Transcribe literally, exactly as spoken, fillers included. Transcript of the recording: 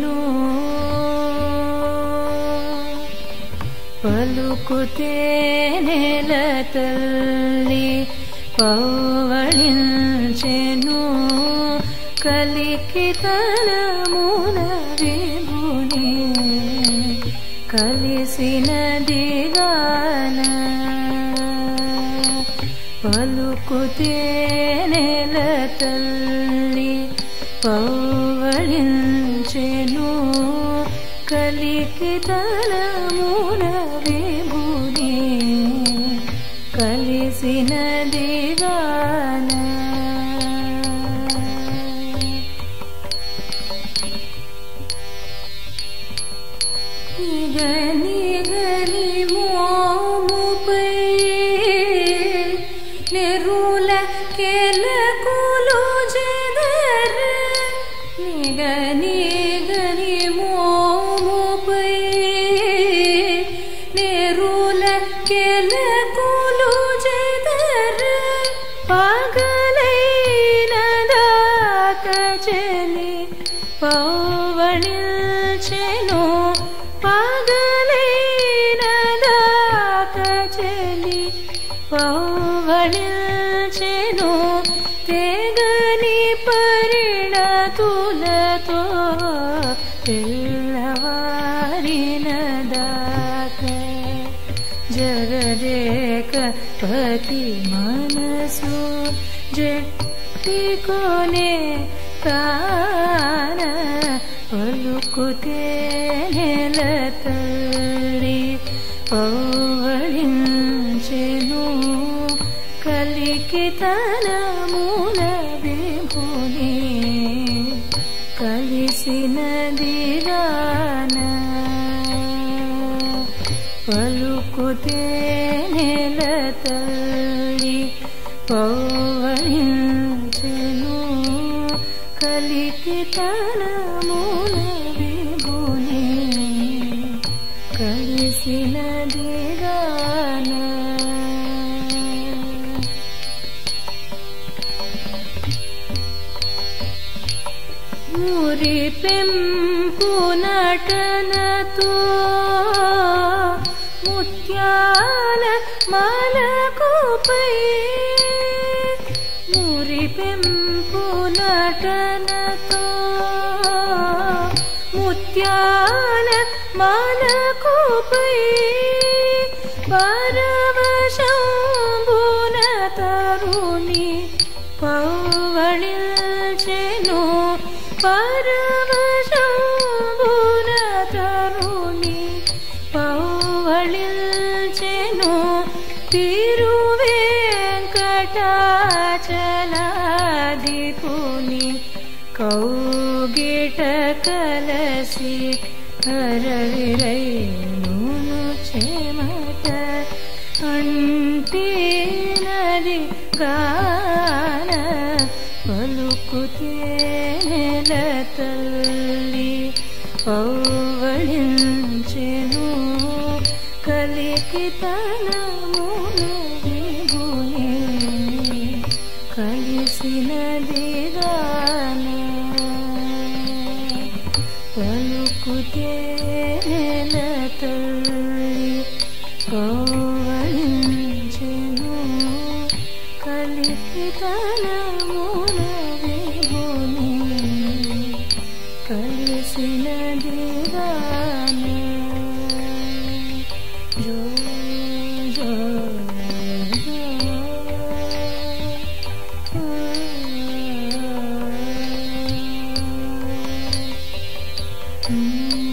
పలుకుతేనెలతల్లి పౌవళించెను కలికితనమున విభుని కలిసినదిగాన పలుకుతేనెలతల్లి పౌవళించెను కలికితనమున విభుని కలిసినదిగాన నిగని గని మోముపై నెరుల కెలకులు జెదర నిగని గని మోముపై నెరుల కెలకులు జెదర పగలైన దాక చెలి పౌవళించెను పగలైన దాక చెలి పౌవళించెను తెగని పరిణతులతో తెల్లవారిన దాక జగదేక పతి మనసు జట్టికొనే కాన పలుకుతేనెలతల్లి పౌవళించెను కలికితనమున విభుని కలిసినదిగాన పలుకుతేనెలతల్లి పౌవళించెను కలికితనమున విభుని కలిసినదిగాన మురి పెంపు నటనతో ముత్యాల మలకుపై మురి పెంపు నటనతో ముత్యాల మలకుపై పరవశంబున తరుణి పౌవళించెను పరవశంబున తరుణి పౌవళించెను తిరువేంకటాచలాధిపుని కౌగిట కలసి హరవిరైను చెమట అంటినది గాన పలుకుతేనెలతల్లి పౌవళించెను కలికితనమున విభుని కలిసినదిగాన పలుకుతేనెలతల్లి పౌవళించెను కలికితనమున విభుని కలిసినదిగాన జో జో జో